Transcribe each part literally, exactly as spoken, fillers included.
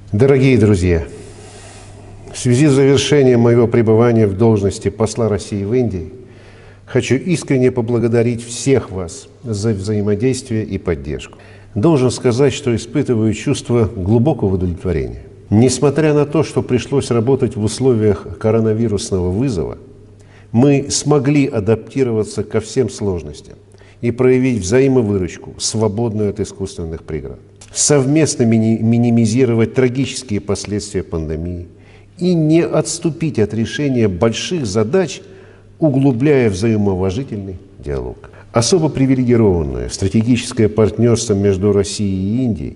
Дорогие друзья, в связи с завершением моего пребывания в должности посла России в Индии хочу искренне поблагодарить всех вас за взаимодействие и поддержку. Должен сказать, что испытываю чувство глубокого удовлетворения. Несмотря на то, что пришлось работать в условиях коронавирусного вызова, мы смогли адаптироваться ко всем сложностям и проявить взаимовыручку, свободную от искусственных преград, совместно мини- минимизировать трагические последствия пандемии и не отступить от решения больших задач, углубляя взаимоуважительный диалог. Особо привилегированное стратегическое партнерство между Россией и Индией,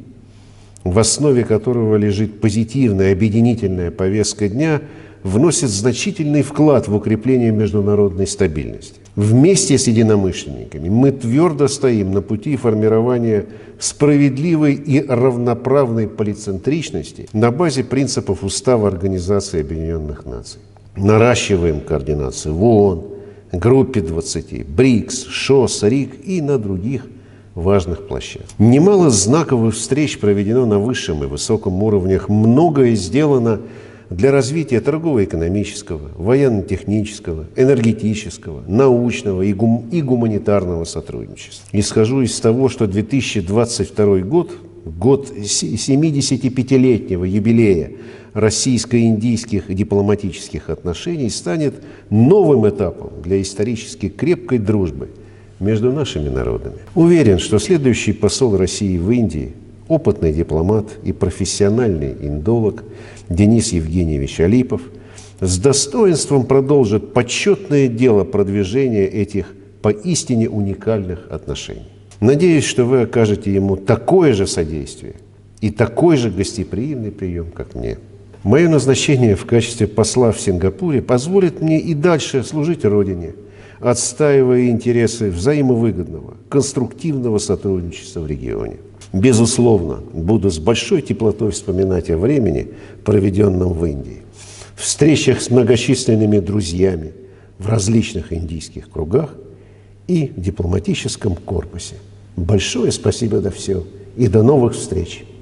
в основе которого лежит позитивная объединительная повестка дня, вносит значительный вклад в укрепление международной стабильности. Вместе с единомышленниками мы твердо стоим на пути формирования справедливой и равноправной полицентричности на базе принципов Устава Организации Объединенных Наций. Наращиваем координацию в ООН, Группе двадцати, БРИКС, ШОС, РИК и на других важных площадках. Немало знаковых встреч проведено на высшем и высоком уровнях. Многое сделано для развития торгово-экономического, военно-технического, энергетического, научного и, гум- и гуманитарного сотрудничества. Исхожу из того, что две тысячи двадцать второй год, год семидесятипятилетнего юбилея российско-индийских дипломатических отношений, станет новым этапом для исторически крепкой дружбы между нашими народами. Уверен, что следующий посол России в Индии, опытный дипломат и профессиональный индолог Денис Евгеньевич Алипов с достоинством продолжит почетное дело продвижения этих поистине уникальных отношений. Надеюсь, что вы окажете ему такое же содействие и такой же гостеприимный прием, как мне. Мое назначение в качестве посла в Сингапуре позволит мне и дальше служить Родине, отстаивая интересы взаимовыгодного, конструктивного сотрудничества в регионе. Безусловно, буду с большой теплотой вспоминать о времени, проведенном в Индии, встречах с многочисленными друзьями в различных индийских кругах и в дипломатическом корпусе. Большое спасибо за все и до новых встреч!